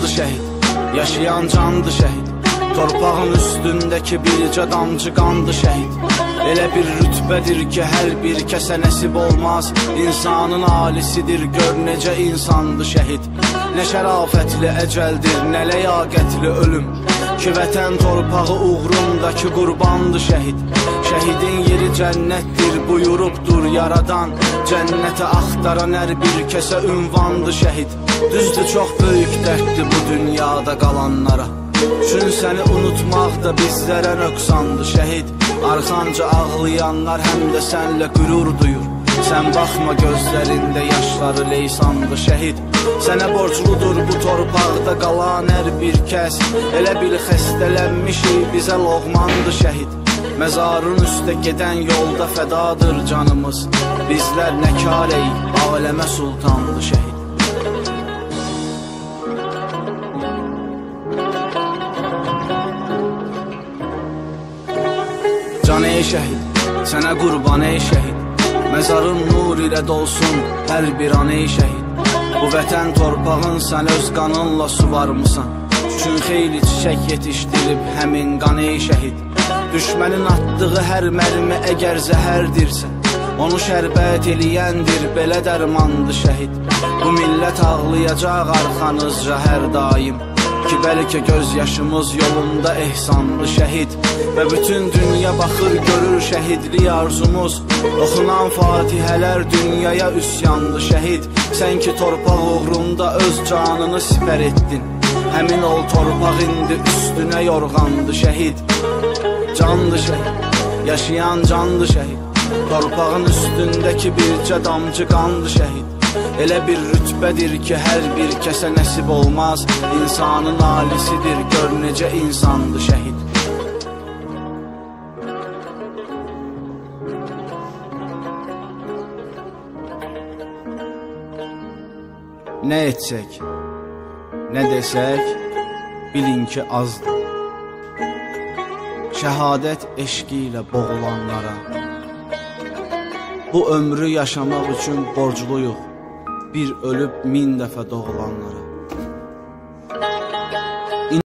candı şəhid, yaşayan candı şəhid. Torpağın üstündəki bircə damcı qandı şəhid. Elə bir rütbədir ki, hər bir kəsə nəsib olmaz. İnsanın alisidir, gör necə insandı şəhid. Nə şərafətli əcəldir, nə ləyaqətli ölüm ki, vətən torpağı uğrundakı qurbandı şəhid. Şəhidin yeri cənnətdir, buyurubdur yaradan. Cənnəti axtaran hər bir kəsə ünvandı şəhid. Düzdür, çox böyük dərddir bu dünyada qalanlara. Çün səni unutmaq da bizlərə nöqsandı şəhid. Arxanca ağlayanlar həm də sənlə qürur duyur. Sən baxma gözlərində yaşları leysandı şəhid. Sənə borcludur bu torpaqda qalan hər bir kəs. Elə bil xəstələnmişik, bizə loğmandı şəhid. Məzarın üstə gedən yolda fədadır canımız. Bizlər nə kar eyib, aləmə sultandı şəhid. Can ey şəhid, sənə qurban ey şəhid. Məzarın nur ilə dolsun hər bir an ey şəhid. Bu vətən torpağın sən öz qanınla suvarmısan. Çün xeyli çiçək yetişdirib həmin qan ey şəhid. Düşmənin atdığı hər mərmi əgər zəhərdirsə, onu şərbət eləyəndir, belə dərmandı şəhid. Bu millət ağlayacaq arxanızca hər daim ki, bəlkə göz yaşımız yolunda ehsandı şəhid. Və bütün dünya baxır, görür şəhidlik arzumuz. Oxunan fatihələr dünyaya üsyandı şəhid. Sən ki torpaq uğrunda öz canını sipər etdin, həmin ol torpaq indi üstünə yorğandı şəhid. Candı şəhid, yaşayan candı şəhid. Torpağın üstündəki bircə damcı qandı şəhid. Elə bir rütbədir ki, hər bir kəsə nəsib olmaz. İnsanın alisidir, gör necə insandı şəhid. Nə etsək, nə desək, bilin ki azdır. Şəhadət eşqi ilə boğulanlara, bu ömrü yaşamaq üçün borcluyuq bir ölüb 1000 dəfə doğulanlara.